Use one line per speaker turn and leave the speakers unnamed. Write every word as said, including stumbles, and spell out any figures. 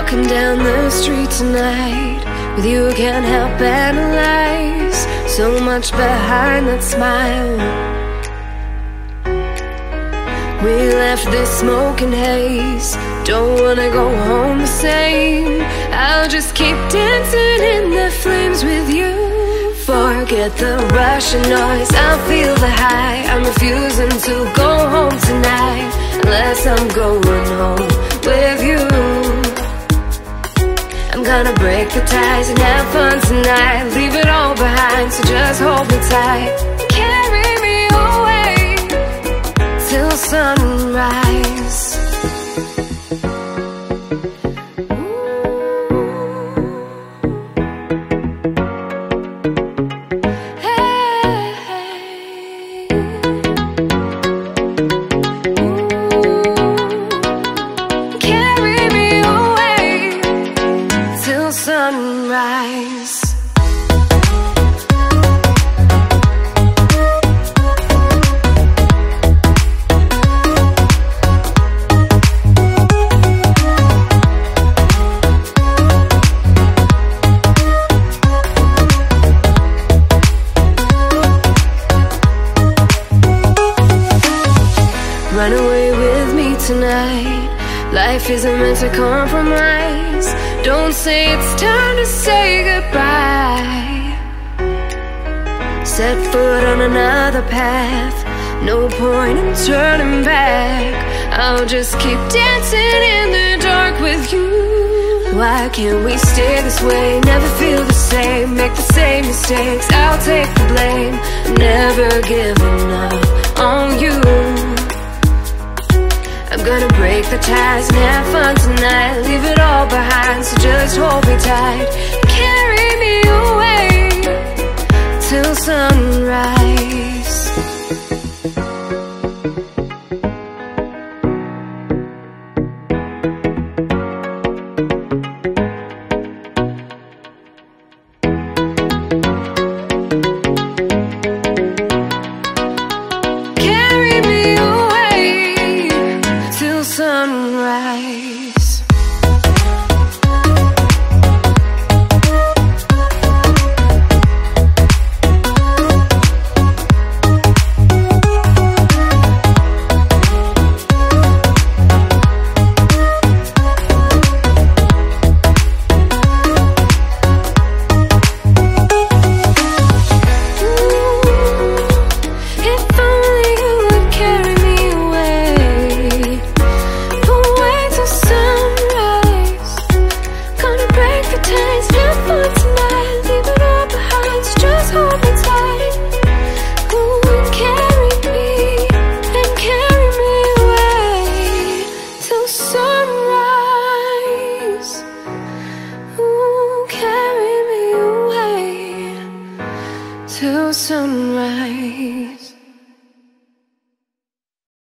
Walking down the street tonight, with you can't help analyze so much behind that smile. We left this smoke and haze, don't wanna go home the same. I'll just keep dancing in the flames with you. Forget the rush and noise, I'll feel the high. I'm refusing to go home tonight unless I'm going home with you. I'm gonna break the ties and have fun tonight. Leave it all behind, so just hold me tight. Carry me away till sunrise. Sunrise. Run away with me tonight. Life isn't meant to compromise. Don't say it's time to say goodbye. Set foot on another path, no point in turning back. I'll just keep dancing in the dark with you. Why can't we stay this way? Never feel the same, make the same mistakes. I'll take the blame, I'm never giving up on you. I'm gonna break the ties and have fun tonight. Leave it all behind, so just hold me tight. Carry me away till sunrise. Carry me away till sunrise. Till sunrise.